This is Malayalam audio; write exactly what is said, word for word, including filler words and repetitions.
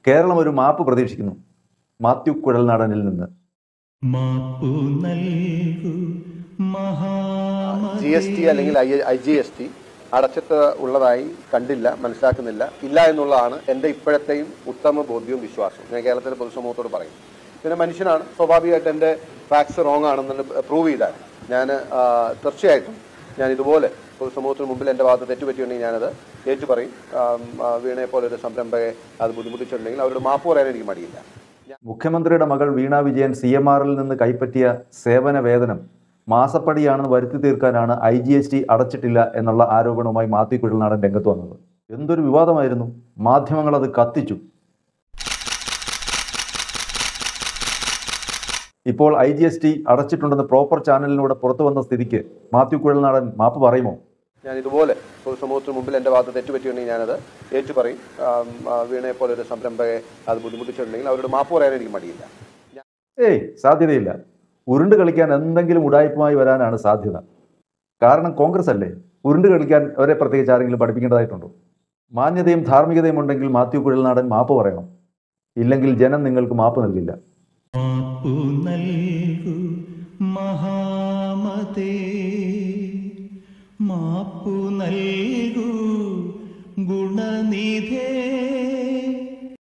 കേരളം ഒരു മാപ്പ് പ്രതീക്ഷിക്കുന്നു മാത്യു കുഴൽനാടനിൽ നിന്ന്. ജി എസ് ടി അല്ലെങ്കിൽ ഐ ജി എസ് ടി അടച്ചിട്ട് ഉള്ളതായി കണ്ടില്ല, മനസ്സിലാക്കുന്നില്ല, ഇല്ല എന്നുള്ളതാണ് എൻ്റെ ഇപ്പോഴത്തെയും ഉത്തമ ബോധ്യവും വിശ്വാസവും. ഞാൻ കേരളത്തിലെ പൊതുസമൂഹത്തോട് പറയും. പിന്നെ മനുഷ്യനാണ്, സ്വാഭാവികമായിട്ട് എൻ്റെ ഫാക്ട്സ് റോങ് ആണെന്ന് പ്രൂവ് ചെയ്താൽ ഞാൻ തീർച്ചയായിട്ടും ഞാൻ ഇതുപോലെ പൊതുസമൂഹത്തിന് മുമ്പിൽ എൻ്റെ ഭാഗത്ത് തെറ്റുപറ്റിയുണ്ടെങ്കിൽ ഞാനത് ഏറ്റു പറയും. വീണയെ പോലെ ഒരു സംരംഭകയെ അത് ബുദ്ധിമുട്ടിച്ചിട്ടുണ്ടെങ്കിൽ അവരോട് മാപ്പ് പറയാൻ എനിക്ക് മടിയില്ല. മുഖ്യമന്ത്രിയുടെ മകൾ വീണ വിജയൻ സി എം ആറിൽ നിന്ന് കൈപ്പറ്റിയ സേവന വേതനം മാസപ്പടിയാണെന്ന് വരുത്തി തീർക്കാനാണ് ഐ ജി എസ് ടി അടച്ചിട്ടില്ല എന്നുള്ള ആരോപണവുമായി മാത്യു കുഴൽനാടൻ രംഗത്ത് വന്നത്. എന്തൊരു വിവാദമായിരുന്നു! മാധ്യമങ്ങൾ അത് കത്തിച്ചു. ഇപ്പോൾ ഐ ജി എസ് ടി അടച്ചിട്ടുണ്ടെന്ന് പ്രോപ്പർ ചാനലിലൂടെ പുറത്തു വന്ന സ്ഥിതിക്ക് മാത്യു കുഴൽനാടൻ മാപ്പ് പറയുമോ? ഞാൻ ഇതുപോലെ പൊതുസമൂഹത്തിന് മുമ്പിൽ എൻ്റെ ഭാഗത്ത് തെറ്റുപറ്റിയുണ്ടെങ്കിൽ ഞാനത് ഏറ്റു പറയും. വീണയെ പോലെ ഒരു സംരംഭകയെ അത് ബുദ്ധിമുട്ടിച്ചിട്ടുണ്ടെങ്കിൽ അവരോട് മാപ്പ് പറയാൻ എനിക്ക് മടിയില്ല. ഏയ് സാധ്യതയില്ല. ഉരുണ്ട് കളിക്കാൻ എന്തെങ്കിലും ഉടായ്പുമായി വരാനാണ് സാധ്യത. കാരണം കോൺഗ്രസ് അല്ലേ. ഉരുണ്ട് കളിക്കാൻ അവരെ പ്രത്യേകിച്ച് ആരെങ്കിലും പഠിപ്പിക്കേണ്ടതായിട്ടുണ്ടോ? മാന്യതയും ധാർമ്മികതയും ഉണ്ടെങ്കിൽ മാത്യു കുഴൽനാടൻ മാപ്പ് പറയണം. ഇല്ലെങ്കിൽ ജനം നിങ്ങൾക്ക് മാപ്പ് നൽകില്ല. മഹാമതേ